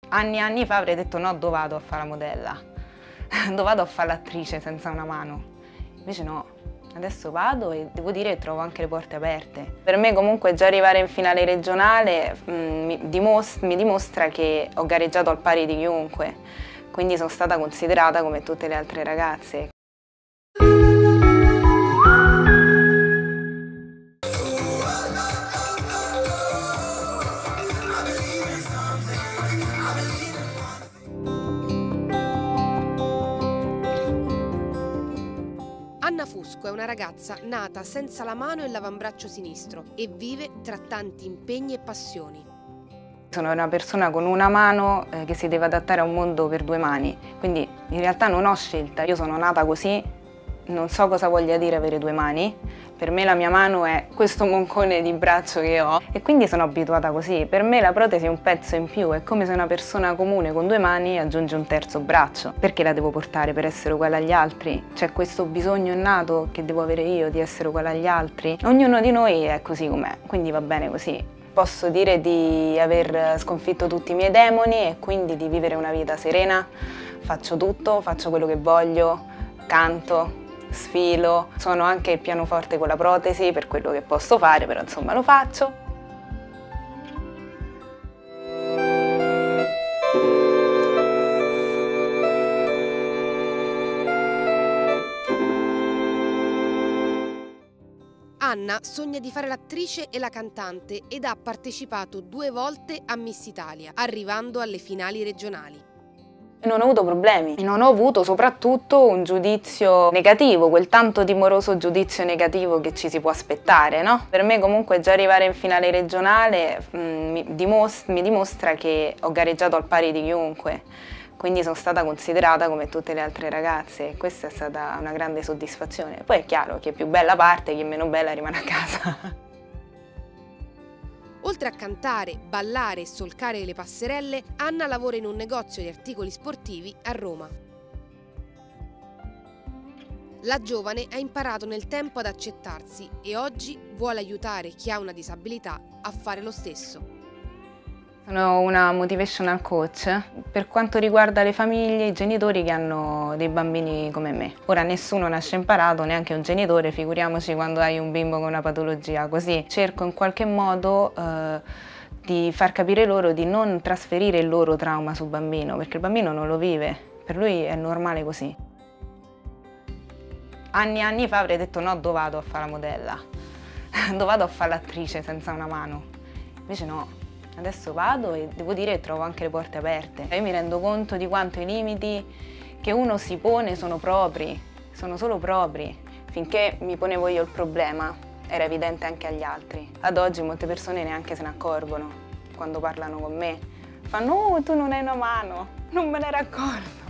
Anni fa avrei detto no, dove vado a fare la modella? Dove vado a fare l'attrice senza una mano? Invece no, adesso vado e devo dire che trovo anche le porte aperte. Per me comunque già arrivare in finale regionale mi dimostra che ho gareggiato al pari di chiunque, quindi sono stata considerata come tutte le altre ragazze. Anna Fusco è una ragazza nata senza la mano e l'avambraccio sinistro e vive tra tanti impegni e passioni. Sono una persona con una mano che si deve adattare a un mondo per due mani, quindi in realtà non ho scelta, io sono nata così, non so cosa voglia dire avere due mani, per me la mia mano è questo moncone di braccio che ho e quindi sono abituata così. Per me la protesi è un pezzo in più, è come se una persona comune con due mani aggiunge un terzo braccio. Perché la devo portare per essere uguale agli altri? C'è questo bisogno innato che devo avere io di essere uguale agli altri? Ognuno di noi è così com'è, quindi va bene così. Posso dire di aver sconfitto tutti i miei demoni e quindi di vivere una vita serena. Faccio tutto, faccio quello che voglio, canto, sfilo, suono anche il pianoforte con la protesi per quello che posso fare, però insomma lo faccio. Anna sogna di fare l'attrice e la cantante ed ha partecipato 2 volte a Miss Italia, arrivando alle finali regionali. Non ho avuto problemi e non ho avuto soprattutto un giudizio negativo, quel tanto timoroso giudizio negativo che ci si può aspettare, no? Per me comunque già arrivare in finale regionale mi dimostra che ho gareggiato al pari di chiunque, quindi sono stata considerata come tutte le altre ragazze e questa è stata una grande soddisfazione. Poi è chiaro che più bella parte, chi è meno bella rimane a casa. Oltre a cantare, ballare e solcare le passerelle, Anna lavora in un negozio di articoli sportivi a Roma. La giovane ha imparato nel tempo ad accettarsi e oggi vuole aiutare chi ha una disabilità a fare lo stesso. Sono una motivational coach per quanto riguarda le famiglie, i genitori che hanno dei bambini come me. Ora nessuno nasce imparato, neanche un genitore, figuriamoci quando hai un bimbo con una patologia così. Cerco in qualche modo di far capire loro di non trasferire il loro trauma sul bambino, perché il bambino non lo vive, per lui è normale così. Anni fa avrei detto no, dove vado a fare la modella? Dove vado a fare l'attrice senza una mano? Invece no. Adesso vado e devo dire che trovo anche le porte aperte. Io mi rendo conto di quanto i limiti che uno si pone sono propri, sono solo propri. Finché mi ponevo io il problema, era evidente anche agli altri. Ad oggi molte persone neanche se ne accorgono quando parlano con me. Fanno, oh, tu non hai una mano, non me ne ero accorto.